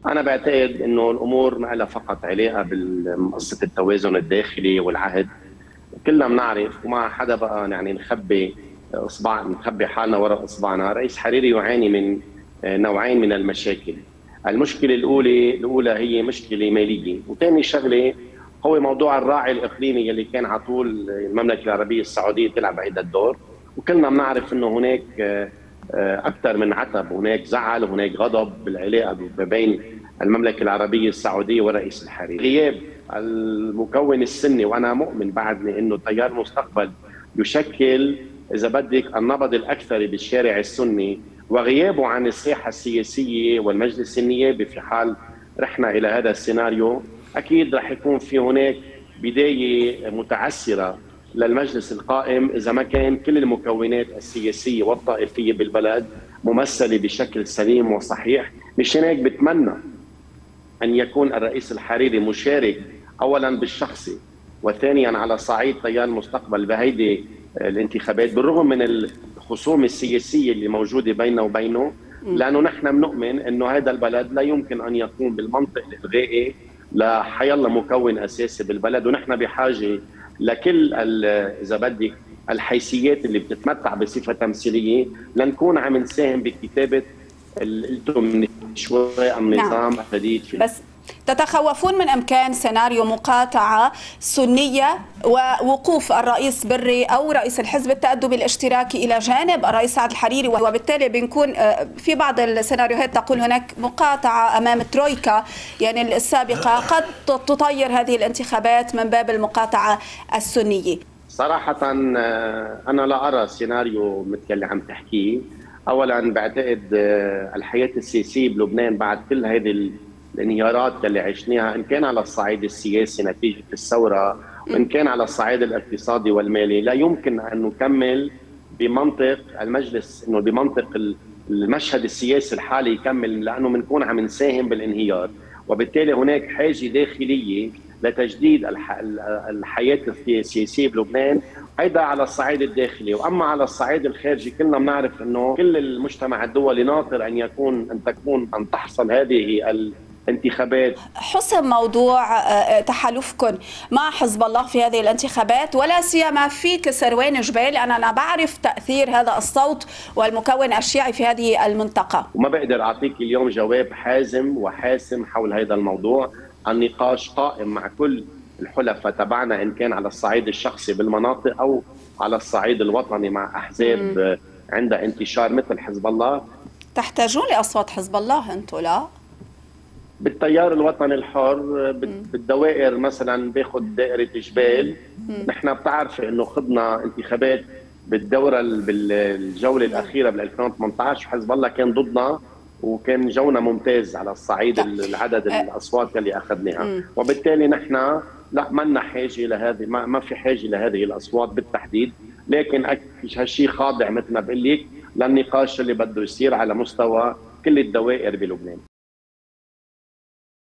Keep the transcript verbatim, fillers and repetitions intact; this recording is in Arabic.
انا بعتقد انه الامور ما لها فقط علاقه بقصه التوازن الداخلي والعهد. كلنا بنعرف وما حدا بقى يعني نخبي اصبع نخبي حالنا وراء اصبعنا. رئيس حريري يعاني من نوعين من المشاكل. المشكله الاولى الاولى هي مشكله ماليه، وثاني شغله هو موضوع الراعي الاقليمي اللي كان على طول المملكه العربيه السعوديه تلعب هذا الدور. وكلنا بنعرف انه هناك اكثر من عتب، هناك زعل وهناك غضب بالعلاقه ما بين المملكه العربيه السعوديه ورئيس الحريري. غياب المكون السني، وانا مؤمن بعدني انه تيار المستقبل يشكل اذا بدك النبض الاكثر بالشارع السني، وغيابه عن الساحه السياسيه والمجلس النيابي في حال رحنا الى هذا السيناريو، اكيد رح يكون في هناك بدايه متعسره للمجلس القائم اذا ما كان كل المكونات السياسيه والطائفيه بالبلد ممثله بشكل سليم وصحيح. مشان هيك بتمنى ان يكون الرئيس الحريري مشارك اولا بالشخصي، وثانيا على صعيد تيار المستقبل بهيدي الانتخابات، بالرغم من الخصوم السياسيه اللي موجوده بيننا وبينه، لانه نحن بنؤمن انه هذا البلد لا يمكن ان يقوم بالمنطق الالغائي لحيالله مكون اساسي بالبلد، ونحن بحاجه لكل اذا بدك الحيثيات اللي بتتمتع بصفه تمثيليه لنكون عم نساهم بكتابه قلتم شوي النظام الجديد في بس تتخوفون من امكان سيناريو مقاطعه سنيه ووقوف الرئيس بري او رئيس الحزب التأدبي الاشتراكي الى جانب الرئيس سعد الحريري، وبالتالي بنكون في بعض السيناريوهات تقول هناك مقاطعه امام الترويكا يعني السابقه قد تطير هذه الانتخابات من باب المقاطعه السنيه. صراحه انا لا ارى سيناريو مثل اللي عم تحكيه. اولا بعتقد الحياه السياسيه بلبنان بعد كل هذه الانهيارات اللي عشناها، ان كان على الصعيد السياسي نتيجه الثوره وان كان على الصعيد الاقتصادي والمالي، لا يمكن ان نكمل بمنطق المجلس، انه بمنطق المشهد السياسي الحالي يكمل، لانه بنكون عم نساهم بالانهيار، وبالتالي هناك حاجه داخليه لتجديد الحياه السياسيه بلبنان، هيدا على الصعيد الداخلي. واما على الصعيد الخارجي كلنا بنعرف انه كل المجتمع الدولي ناطر ان يكون ان تكون ان تحصل هذه الانتخابات. حسم موضوع تحالفكم مع حزب الله في هذه الانتخابات، ولا سيما في كسروان جبال، انا بعرف تاثير هذا الصوت والمكون الشيعي في هذه المنطقه، وما بقدر اعطيك اليوم جواب حازم وحاسم حول هذا الموضوع. النقاش قائم مع كل الحلفاء تبعنا ان كان على الصعيد الشخصي بالمناطق او على الصعيد الوطني مع احزاب عندها انتشار مثل حزب الله. تحتاجون لاصوات حزب الله انتم؟ لا، بالتيار الوطني الحر بالدوائر مثلا باخذ دائره جبال، نحن بتعرفي انه خضنا انتخابات بالدوره بالجوله الاخيره بال ألفين وثمانية عشر، حزب الله كان ضدنا وكان جونا ممتاز على الصعيد العدد الاصوات اللي اخذناها، وبالتالي نحن لا منا حاجه لهذه، ما, ما في حاجه لهذه الاصوات بالتحديد، لكن هالشيء خاضع مثل ما بقول لك للنقاش اللي بده يصير على مستوى كل الدوائر بلبنان.